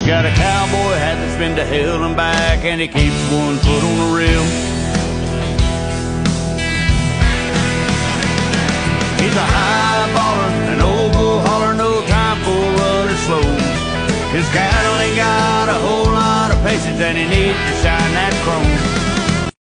got a cowboy hat that's been to hell and back, and he keeps one foot on the rail. He's a high baller, an old bull hauler, no time for running slow. His cattle ain't got a whole lot of patience, and he needs to shine that chrome.